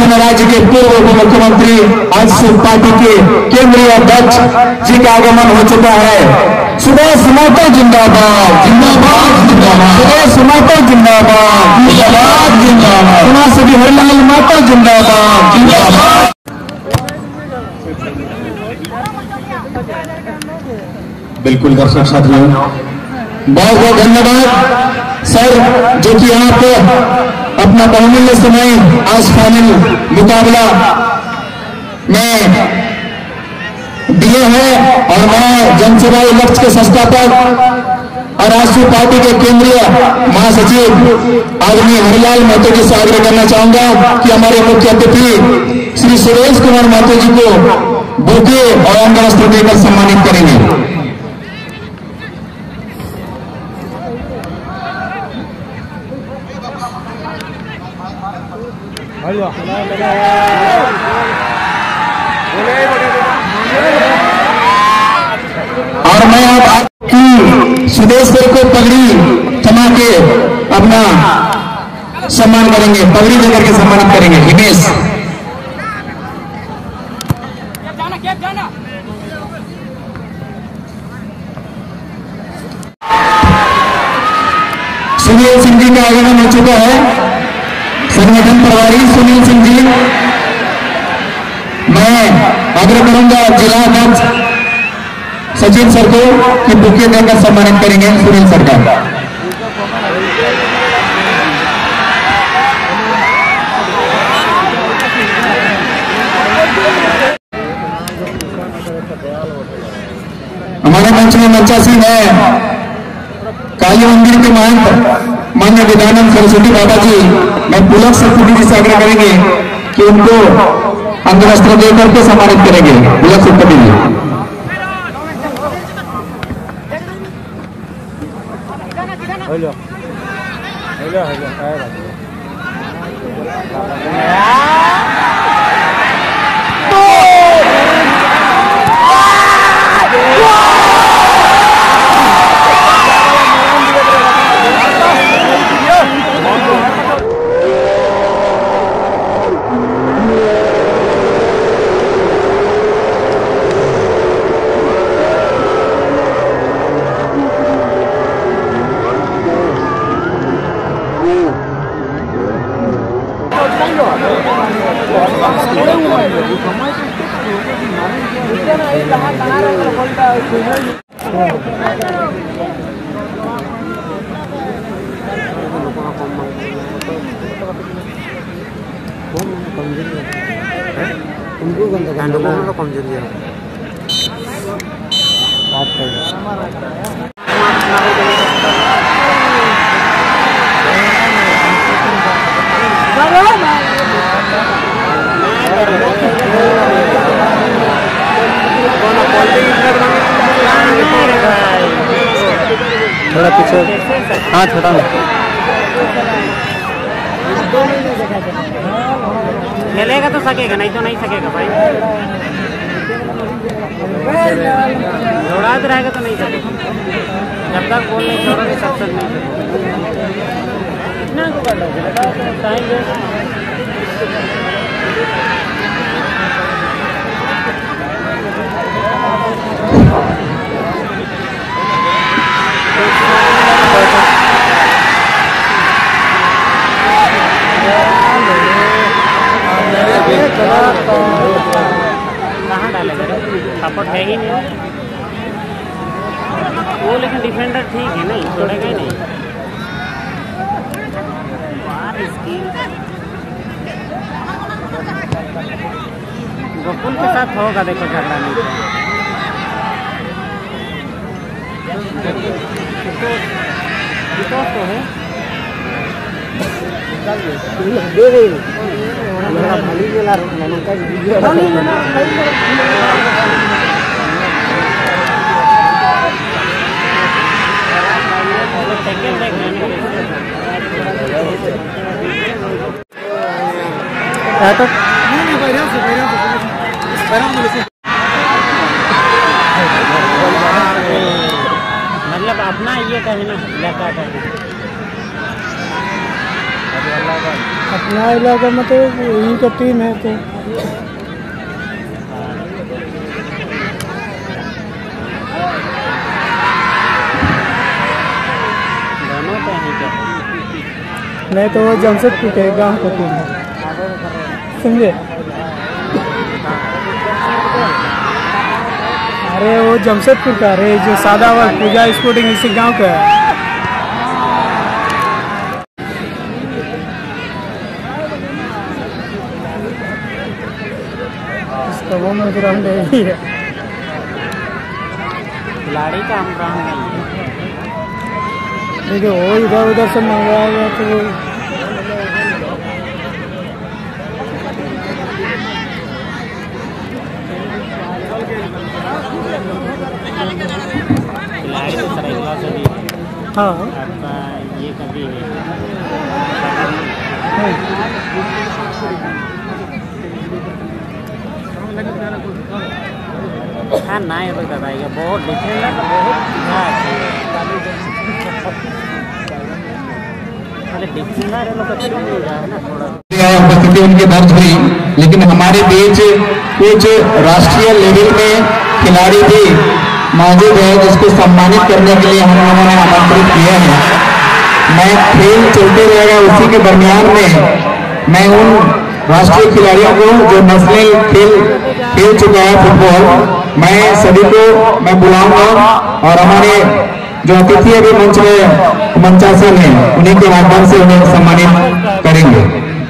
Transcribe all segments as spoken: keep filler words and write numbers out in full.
अपने राज्य के पूर्व उप मुख्यमंत्री आज से पार्टी के केंद्रीय अध्यक्ष जी का आगमन हो चुका है। सुदेश महतो जिंदाबाद जिंदाबाद जिंदाबाद, सुदेश महतो जिंदाबाद जिंदाबाद जिंदाबाद, कुमार सभी हरिलाल महतो जिंदाबाद जिंदाबाद। बिल्कुल दर्शक साथियों, बहुत बहुत धन्यवाद सर, जो कि आप अपना बहुमूल्य समय आज फाइनल मुकाबला में दिए हैं। और मैं जनसेवाई लक्ष्य के संस्थापक और राष्ट्रीय पार्टी के केंद्रीय महासचिव आदरणीय हरिलाल महतो जी से आग्रह करना चाहूंगा कि हमारे मुख्य अतिथि श्री सुरेश कुमार महतो जी को बुके और अंग वस्त्र देकर सम्मानित करेंगे। और मैं अब आपकी सुदेश सर को पगड़ी थमा के अपना सम्मान करेंगे, पगड़ी देकर के सम्मानित करेंगे। हिमेश सुनील सिंह जी का आगमन हो चुका है। संगठन प्रभारी सुनील सिंह जी, मैं आग्रह करूंगा जिला अध्यक्ष सचिन सर को कि बुके देकर सम्मानित करेंगे सुनील सर का। हमारे मंच में मंचासीन है काली मंदिर के महंत मान्य विद्यानंद सरस्वती बाबा जी। मैं पुलक सप्तपदी जी से आग्रह करेंगे कि उनको अंगवस्त्र देकर के सम्मानित करेंगे। Pulak Saptapadi ji, hello hello hello उनको कमजोरी है बात थोड़ा पीछे, हाँ छोटा खेलेगा तो सकेगा, नहीं तो नहीं सकेगा भाई। दौड़ाते रहेगा तो नहीं सकेगा, जब तक बोल नहीं छोड़ोगे तब तक नहीं इतना टाइम कहाँ डालेगा, सपोर्ट है ही नहीं वो, लेकिन डिफेंडर ठीक है नहीं, छोड़ेगा ही नहीं। गोकुल के साथ होगा, देखो झगड़ा नहीं तो है दे रही भाली गेला मतलब अपना ये कहना लगा अपना इलाका में तो यही का टीम है तो नहीं तो वो जमशेदपुर के गाँव का टीम है, समझे। अरे वो जमशेदपुर का, अरे जो सादावर पूजा स्पोर्टिंग इसी गांव का है। इसका वो में ग्राउंड है, खिलाड़ी का हम ग्राउंड नहीं है। देखिए वो इधर उधर से मंगवाया गया तो खिलाड़ी तो सरायला से भी हाँ आपका ये कभी हाँ ना ये तो दादा ये बहुत डिफरेंट है, बहुत डिफरेंट है लोग अच्छे मिल रहा है ना थोड़ा उपस्थिति उनकी दर्ज हुई, लेकिन हमारे बीच कुछ राष्ट्रीय लेवल में खिलाड़ी भी मौजूद है जिसको सम्मानित करने के लिए हम लोगों ने आमंत्रित किया है। मैं खेल चलते रहेगा उसी के दरमियान में मैं उन राष्ट्रीय खिलाड़ियों को जो नेशनल खेल खेल चुका है फुटबॉल, मैं सभी को मैं बुलाऊंगा और हमारे जो अतिथि अभी मंच में मंचासन है उन्हीं के माध्यम से उन्हें सम्मानित करेंगे।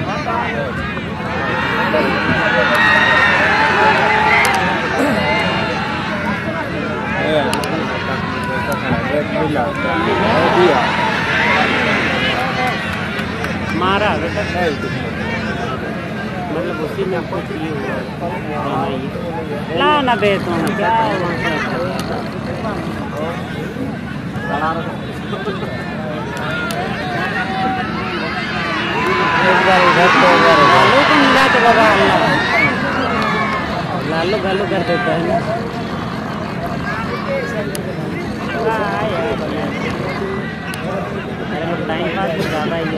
मारा मतलब उसी में कुछ ये हुआ ला ना बे तुम क्या लालू को मिला के लगा लालू गालू कर देता है ना। टाइम पास तो ज़्यादा ही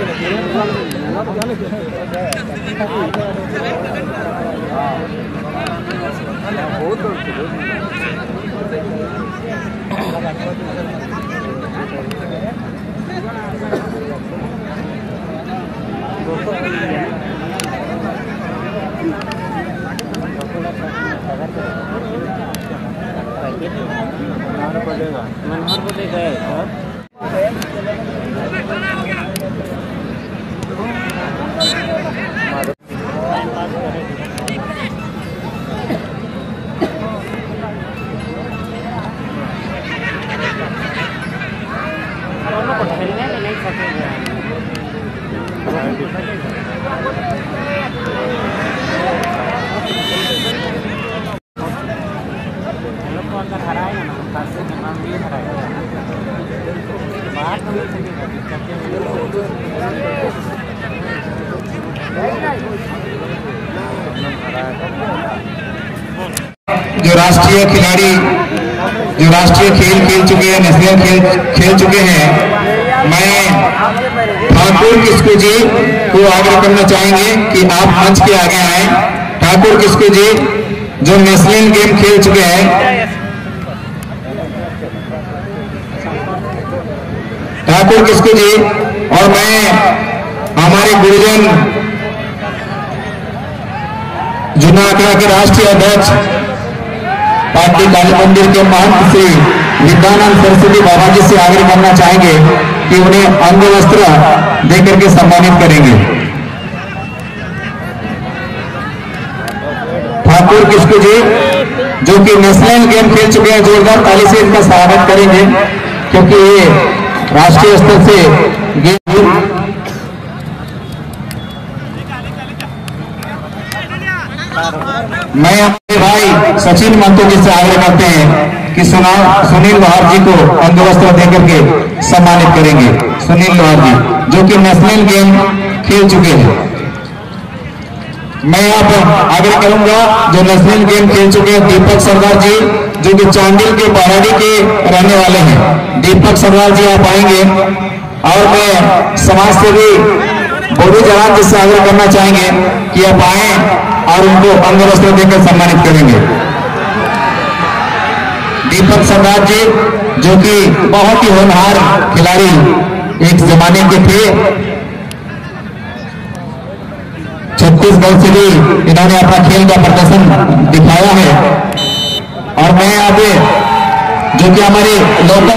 मनोहर को दे गए टाइम पास करेंगे दोनों को खेलने में नहीं सकेंगे। लोग को अंदर हराएगा ना, खासे के नाम भी हराएगा बाहर तो नहीं सकेगा जो राष्ट्रीय खिलाड़ी जो राष्ट्रीय खेल खेल चुके हैं, नेशनल खेल खेल चुके हैं, मैं ठाकुर किस्कू जी को आग्रह करना चाहेंगे कि आप मंच के आगे आए। ठाकुर किस्कू जी जो नेशनल गेम खेल चुके हैं, ठाकुर किस्कू जी और मैं हमारे गुरुजन जूनागढ़ के राष्ट्रीय अध्यक्ष पार्टी काली मंदिर के महंत श्री विद्यानंद सरस्वती बाबा जी से आग्रह करना चाहेंगे कि उन्हें अंग वस्त्र देकर के सम्मानित करेंगे। ठाकुर किस्कू जी जो कि नेशनल गेम खेल चुके हैं, जोरदार ताली से इनका स्वागत करेंगे क्योंकि ये राष्ट्रीय स्तर से गेम। मैं अपने भाई सचिन महतो जी से आग्रह करते हैं कि सुनील लोहार जी को अंग वस्त्र देकर के सम्मानित करेंगे। सुनील लोहार जी जो कि नेशनल गेम खेल चुके हैं। मैं आप आग्रह करूंगा जो नेशनल गेम खेल चुके हैं दीपक सरदार जी जो कि चांडिल के बाराडी के रहने वाले हैं। दीपक सरदार जी आप आएंगे और मैं समाज सेवी वो भी जवान जिससे आग्रह करना चाहेंगे कि आप आए और उनको अंग वस्त्र देकर सम्मानित करेंगे। दीपक सम्राट जी जो कि बहुत ही होनहार खिलाड़ी एक जमाने के थे, छत्तीसगढ़ से भी इन्होंने अपना खेल का प्रदर्शन दिखाया है। और मैं आगे जो कि हमारे लोकल